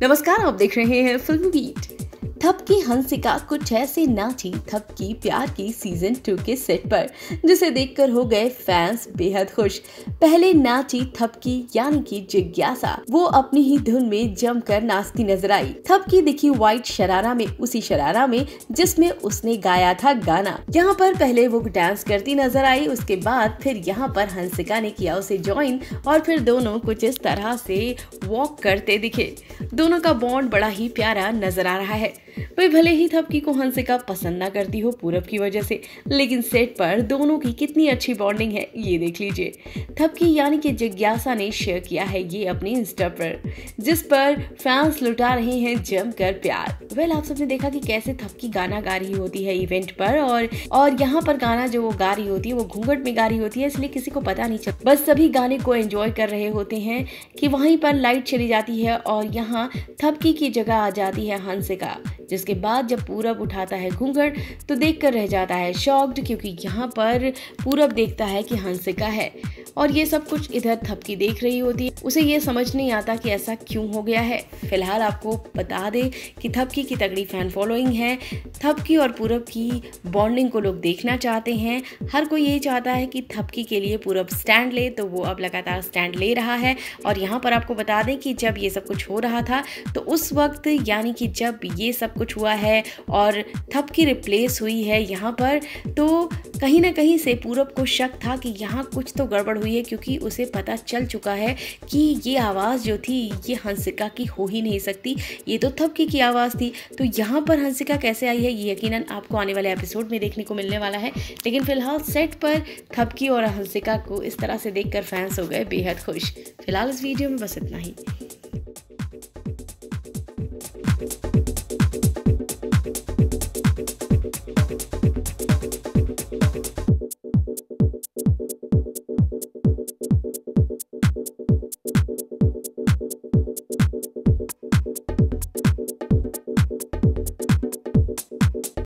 नमस्कार, आप देख रहे हैं फिल्मी बीट। थपकी हंसिका कुछ ऐसे नाची थपकी प्यार की सीजन 2 के सेट पर, जिसे देखकर हो गए फैंस बेहद खुश। पहले नाची थपकी यानी कि जिज्ञासा, वो अपनी ही धुन में जमकर नाचती नजर आई। थपकी दिखी व्हाइट शरारा में, उसी शरारा में जिसमें उसने गाया था गाना। यहाँ पर पहले वो डांस करती नजर आई, उसके बाद फिर यहाँ पर हंसिका ने किया उसे ज्वाइन और फिर दोनों कुछ इस तरह से वॉक करते दिखे। दोनों का बॉन्ड बड़ा ही प्यारा नजर आ रहा है। वही भले ही थपकी को हंसिका पसंद ना करती हो पूरब की वजह से, लेकिन सेट पर दोनों की कितनी अच्छी बॉन्डिंग है ये देख लीजिए। थपकी यानी कि जिज्ञासा ने शेयर किया है ये अपनी इंस्टा पर, जिस पर फैंस लुटा रहे हैं जमकर प्यार। आप सबने देखा कि कैसे थपकी गाना गा रही होती है इवेंट पर, और यहाँ पर गाना जो वो गा रही होती है वो घूंघट में गा रही होती है, इसलिए किसी को पता नहीं चलता। बस सभी गाने को एंजॉय कर रहे होते हैं कि वहीं पर लाइट चली जाती है और यहाँ थपकी की जगह आ जाती है हंसिका। जिसके बाद जब पूरब उठाता है घूंघट तो देखकर रह जाता है शॉक्ड, क्योंकि यहाँ पर पूरब देखता है कि हंसिका है और ये सब कुछ इधर थपकी देख रही होती है। उसे ये समझ नहीं आता कि ऐसा क्यों हो गया है। फिलहाल आपको बता दे कि थपकी की तगड़ी फैन फॉलोइंग है। थपकी और पूरब की बॉन्डिंग को लोग देखना चाहते हैं। हर कोई यही चाहता है कि थपकी के लिए पूरब स्टैंड ले, तो वो अब लगातार स्टैंड ले रहा है। और यहाँ पर आपको बता दें कि जब ये सब कुछ हो रहा था तो उस वक्त यानी कि जब ये सब कुछ हुआ है और थपकी रिप्लेस हुई है यहाँ पर, तो कहीं ना कहीं से पूरब को शक था कि यहाँ कुछ तो गड़बड़ हुई है, क्योंकि उसे पता चल चुका है कि ये आवाज़ जो थी ये हंसिका की हो ही नहीं सकती, ये तो थपकी की आवाज़ थी। तो यहाँ पर हंसिका कैसे आई है ये यकीनन आपको आने वाले एपिसोड में देखने को मिलने वाला है। लेकिन फिलहाल सेट पर थपकी और हंसिका को इस तरह से देखकर फैंस हो गए बेहद खुश। फिलहाल इस वीडियो में बस इतना ही।